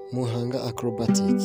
Muhanga acrobatic.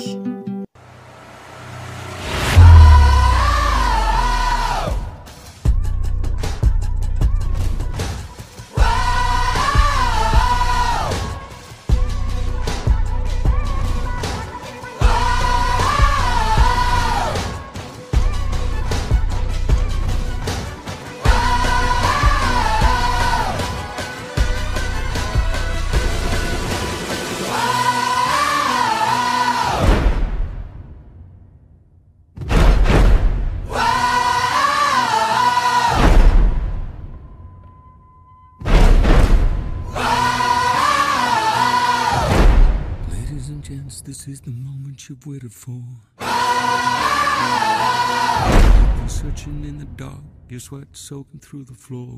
Gents, this is the moment you've waited for. You've been searching in the dark, your sweat soaking through the floor.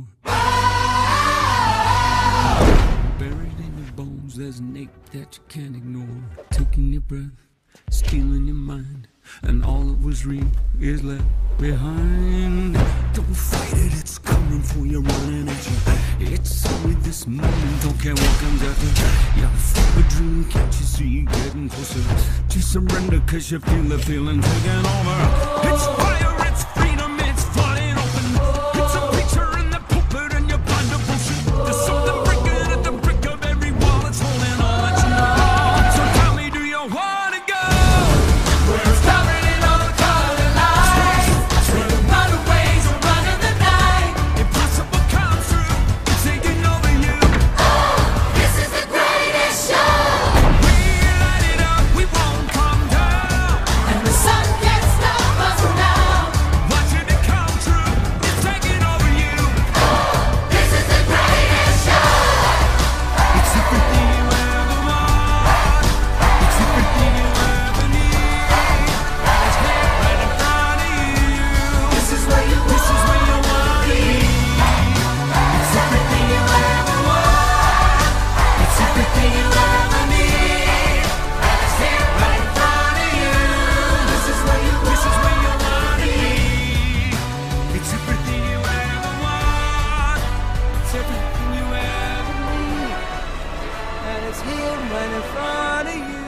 Buried in your bones, there's an ache that you can't ignore. Taking your breath, stealing your mind, and all that was real is left behind. Don't fight it, it's coming for you, running at you. It's only this moment, don't care what comes after. You're full of dream, can't you see you getting closer? Just surrender, cause you feel the feeling taking over. It's fire, it's freedom, it's flying open. It's a picture in the pulpit and your blind devotion. There's something breaking at the brick of every wall that's holding all that you know. So tell me, do you wanna go? Where it's covered in all the colored lights, where the runaways are running the night. Impossible comes through, it's taking over you. This is the greatest show. We light it up, we won't come down. And the sun can't stop us now. Watching it come true, it's taking over you. This is the greatest show. It's everything you ever want. It's everything you ever need. And it's here right in front of you. This is where you wanna be. It's everything you ever want. It's everything you ever need. And it's here right in front of you. This is where you wanna be. It's everything you ever want. It's everything you ever need. And it's here right in front of you.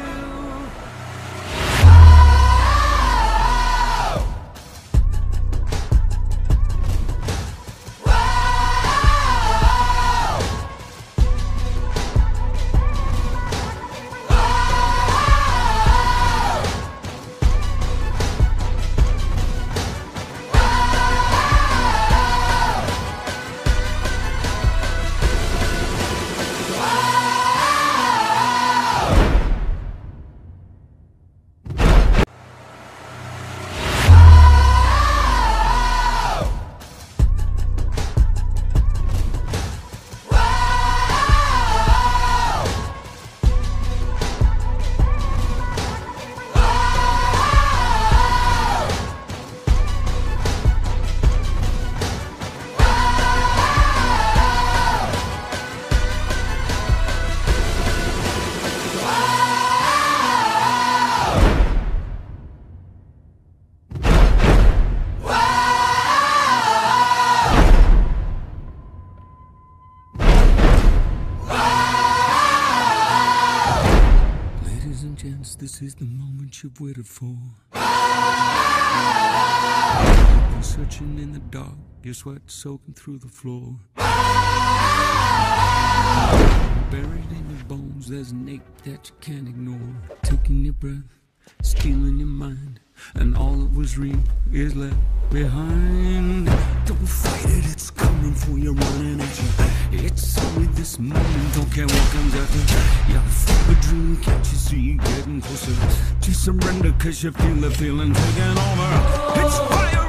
Ladies and gents, this is the moment you've waited for. You've been searching in the dark, your sweat soaking through the floor. Buried in your bones, there's an ache that you can't ignore. Taking your breath, stealing your mind, and all that was real is left behind. Don't fight it, it's coming for you, running at you. It's only this moment, don't care what comes after. You're full of dream, can't you see you getting closer? Just surrender, cause you feel the feeling taking over. It's fire.